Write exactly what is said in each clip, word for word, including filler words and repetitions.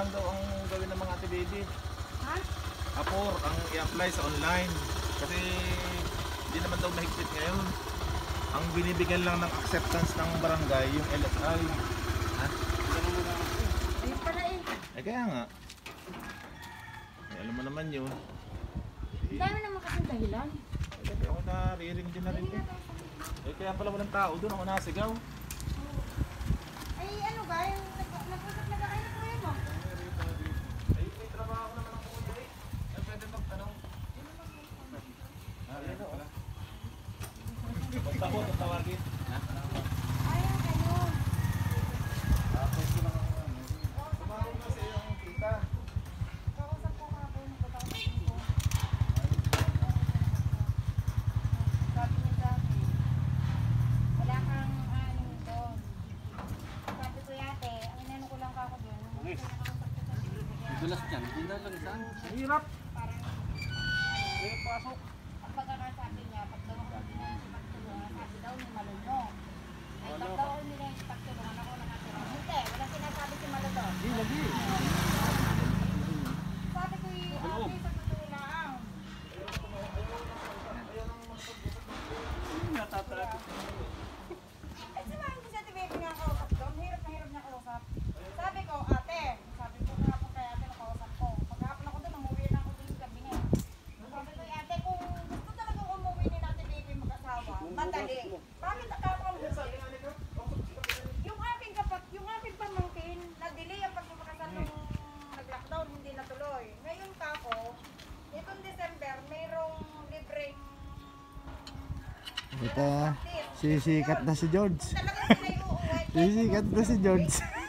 lang daw ang gawin ng mga ate baby. Ha? Apor ang i-apply sa online. Kasi hindi naman daw mahigpit ngayon. Ang binibigyan lang ng acceptance ng barangay yung L S I. Ha? Ayun pala eh. Eh kaya nga. Eh, alam mo naman yun. Ang dami naman kasing dahilan. Eh, kaya ako nariring din na rin eh. Eh kaya pala walang tao doon, ako nasigaw. Ay ano ba? Yung nag-usap na ba kayo ng kuya mo? Ay, may trabaho naman ako kuya eh. Ay, pwede magtanong. Ah, yan o. Basta ko, tawagin. Ha? Ayun kayo. Tapos ko lang ako. Tumawag na sa iyong tita. Kausap ko kahapon. Nagkataon ko. Sabi niya sa akin, wala kang ano doon. Sabi ko yate, ang inano ko lang kako doon. Dulas dyan, hindi na lang saan. Hirap. Parang, Hirap pasok. ang pagkakasabi niya, pag daw ako hindi na ipagtulungan, sabi daw ni Malunong. Ay, pag daw ako hindi na ipagtulungan, ako nakatira. Hindi, wala sinasabi si Malunong. Hindi, lagi. Sabi ko, okay, sa totoo lang. Ay, samahan ko siya, di ba, pinakausap doon. Hirap na hirap niya kausap. Sabi ko, ate, sabi ko kahapon kay ate na kausap ko. Paghapon ako doon, umuwi na ako doon sa gabi niya. Sabi ko, ate, kung gusto talagang umuwi ni natin baby mag-asawa, madali. Bakit nakakamusin? Yung aking kapat, yung aking pamangkin, na-delay ang pagpapakasal nung nag-lockdown, hindi natuloy. Ngayon kako, itong December, mayroong libreng Ito, sisikat na si George. talagang sila yung uuwi. Sisikat na si George.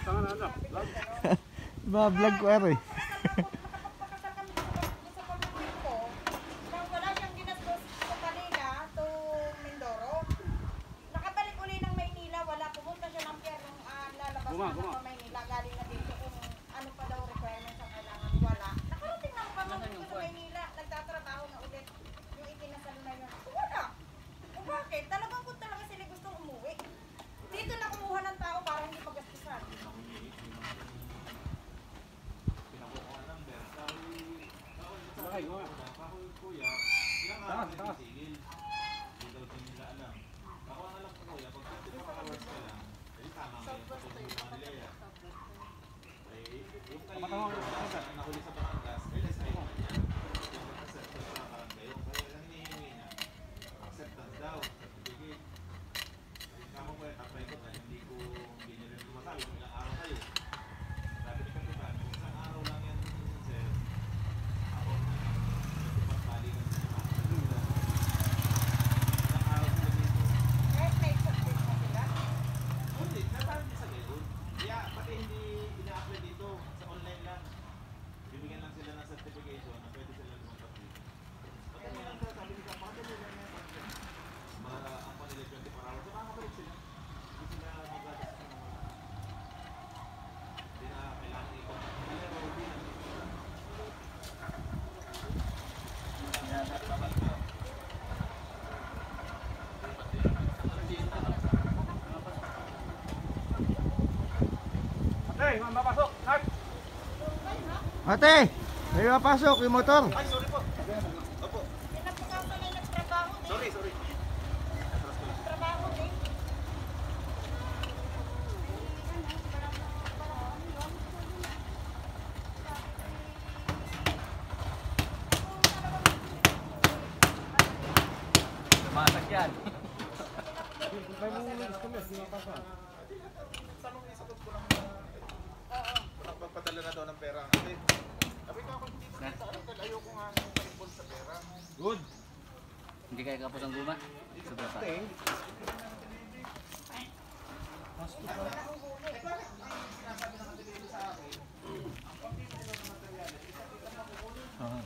Ba-vlog ko ari. Nakapagpakasal kami sa pamangkin ko, nang wala siyang ginastos sa Manila to Mindoro. Nakabalik uli ng Maynila, wala. Pumunta siya ng pier nung ah, lalabas na sa Maynila. Galing na dito kung ano pa daw requirements ang kailangan. Wala. Nakarating na ang pamangkin ko sa Maynila. Nagtatrabaho na ulit yung ikinasal na yun. Wala. Kung bakit? Talagang kung talaga sila gustong umuwi. Dito na kumuha ng tao para hindi pagastusan. Pinakuha ng number. Sabi, kahoy kuya, ilang araw na sisigil. Hindi daw din nila alam. Ako ang alam ko kuya, pag twenty-four hours ka lang, ay tama ngayon sa pagkakuha nila yan. Ay, yung kayo, ang nahuli sa Batangas, L S I naman yan. Yung acceptance na barangay, yung kaya lang hinihingi niya, acceptance daw, certificate. Ay, kamo ko yung apply ko dahil hindi ko, hindi nyo rin masabi kung ilang araw kayo. Sabi ni Kapitan, kung isang araw lang yan, sir, ako na magbali ng mga ilang araw sila dito. Eh, may certificate na sila. Hindi, nasabi niya sa Gayon. Kaya pati hindi ina-apply dito, sa online lang. Bibigyan lang sila ng certification na pwede sila lumapat dito. Pati nga lang sabi ni Kapag, pati nila nga yan. Mga ang panila twenty-four hours, so makakabalik sila. Hindi sila magagas ng mga hindi na kailangan ikot. Hindi na routine ang dito. Hey, mapasok! Nag! Ate, may mapasok yung motor. Ay, sorry po. Opo. Pinapakasa na yung nagtrabaho din. Sorry, sorry. Trabaho din. Masak yan. Sabi ko, isagot ko lang na walang pagpadala na daw ng pera. Kasi, sabi ko ako hindi ko kita alam dahil ayoko nga mag-involve sa pera. Good. Hindi kayo kapos ang guma? Sobra pa. Oo.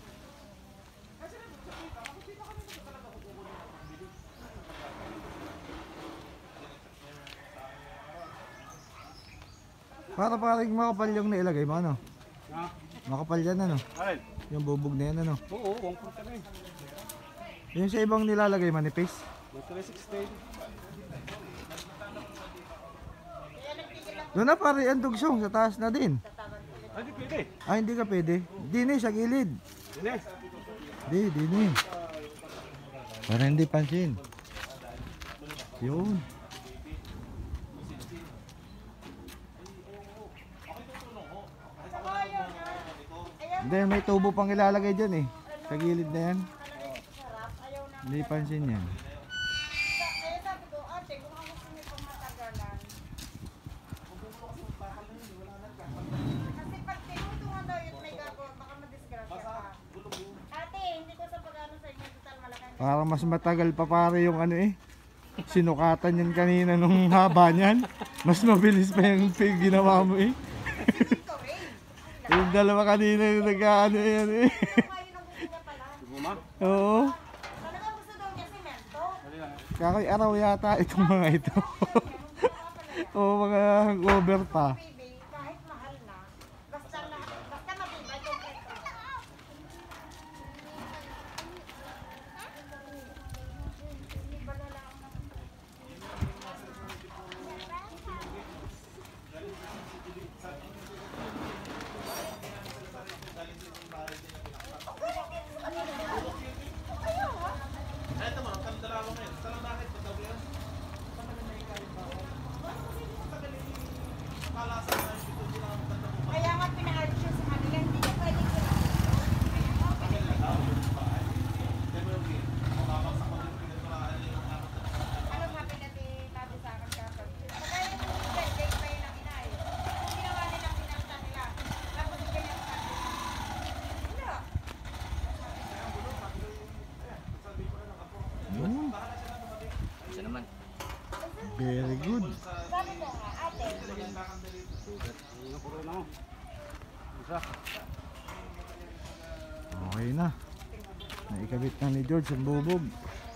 Para paring makapal yung nailagay mo, ano? Ha? Makapal yan, ano? Alin? Yung bubog na yan, ano? Oo, one point kami. Yung sa ibang nilalagay manipis. three sixty. Doon na pare ang dugsong, sa taas na din. Tatawag ulit Ay, di pwede. Ah, hindi ka pwede. Dini, sa gilid. Dine. Di, dini. Para hindi pansin. Yun. Saka yun, ah. Ayaw Hindi, may tubo pang ilalagay dyan eh. Sa gilid na yan. nakalagay sa sarap. Ayaw na. Hindi pansin yan. Kaya sabi ko, ate, kung ang gusto niyo pang matagalan. Kasi pag tinutungan daw yun, may gagawin, baka madisgrasya ka. Ate, hindi ko sa pag-ano sa inyo, total malaking. Para mas matagal pa pare yung ano eh. Sinukatan yan kanina nung haba niyan. Mas mabilis pa yung pig ginawa mo eh. Ito rin. Yung dalawa kanina yung nag-ano yan eh. Ngayon ang gusto niya pala. Guma. Oo. Talagang gusto daw niya semento. Kakoy araw yata itong mga ito. Oo, mga hangover pa. Baby, kahit mahal na, basta na, basta matibay kung ito. Kaya nga pina-arch siya sa kanila, hindi niya pwede sila. Ano sabi natin natin sa akin kapag? Kaya yung date pa yun ang ina eh. Kung ginawa nila pinanta nila, tapos ganyan sa kanila. Wala. Yun. Isa naman. Very good. Sabi ko nga, ate, Ano puro na ako. Isa. Okay na. Naikabit na ni George ang bubog.